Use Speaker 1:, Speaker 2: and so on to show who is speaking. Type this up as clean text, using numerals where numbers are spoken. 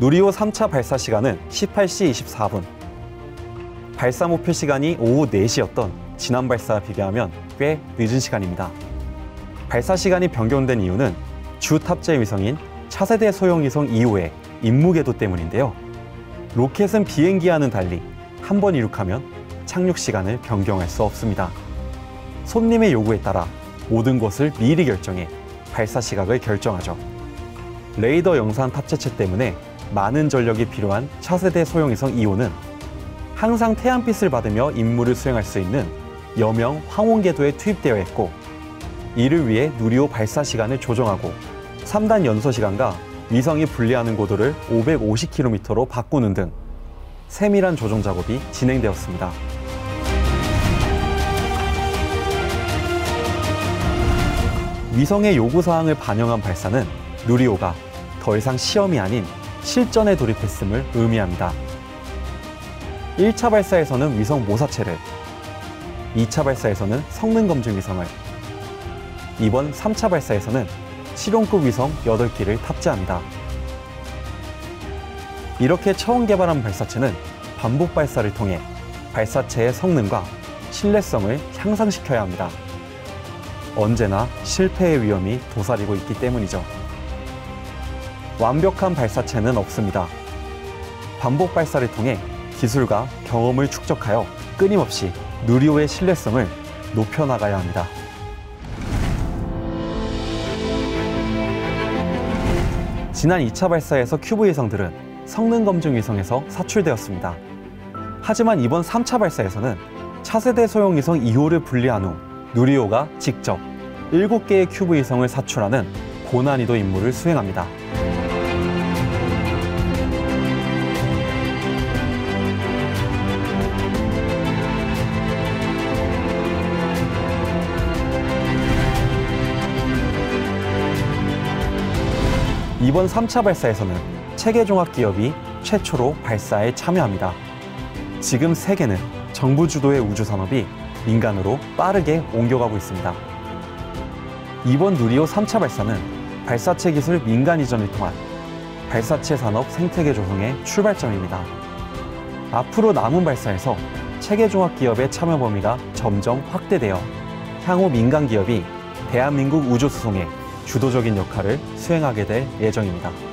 Speaker 1: 누리호 3차 발사 시간은 18시 24분. 발사 목표 시간이 오후 4시였던 지난 발사와 비교하면 꽤 늦은 시간입니다. 발사 시간이 변경된 이유는 주 탑재 위성인 차세대 소형 위성 2호의 임무 궤도 때문인데요. 로켓은 비행기와는 달리 한 번 이륙하면 착륙 시간을 변경할 수 없습니다. 손님의 요구에 따라 모든 것을 미리 결정해 발사 시각을 결정하죠. 레이더 영상 탑재체 때문에 많은 전력이 필요한 차세대 소형위성 2호는 항상 태양빛을 받으며 임무를 수행할 수 있는 여명 황혼궤도에 투입되어 있고, 이를 위해 누리호 발사 시간을 조정하고 3단 연소 시간과 위성이 분리하는 고도를 550km로 바꾸는 등 세밀한 조정 작업이 진행되었습니다. 위성의 요구사항을 반영한 발사는 누리호가 더 이상 시험이 아닌 실전에 돌입했음을 의미합니다. 1차 발사에서는 위성 모사체를, 2차 발사에서는 성능 검증 위성을, 이번 3차 발사에서는 실용급 위성 8기를 탑재합니다. 이렇게 처음 개발한 발사체는 반복 발사를 통해 발사체의 성능과 신뢰성을 향상시켜야 합니다. 언제나 실패의 위험이 도사리고 있기 때문이죠. 완벽한 발사체는 없습니다. 반복 발사를 통해 기술과 경험을 축적하여 끊임없이 누리호의 신뢰성을 높여나가야 합니다. 지난 2차 발사에서 큐브 위성들은 성능 검증 위성에서 사출되었습니다. 하지만 이번 3차 발사에서는 차세대 소형 위성 2호를 분리한 후 누리호가 직접 7개의 큐브 위성을 사출하는 고난이도 임무를 수행합니다. 이번 3차 발사에서는 체계종합기업이 최초로 발사에 참여합니다. 지금 세계는 정부 주도의 우주산업이 민간으로 빠르게 옮겨가고 있습니다. 이번 누리호 3차 발사는 발사체 기술 민간 이전을 통한 발사체 산업 생태계 조성의 출발점입니다. 앞으로 남은 발사에서 체계종합기업의 참여 범위가 점점 확대되어 향후 민간 기업이 대한민국 우주 수송에 주도적인 역할을 수행하게 될 예정입니다.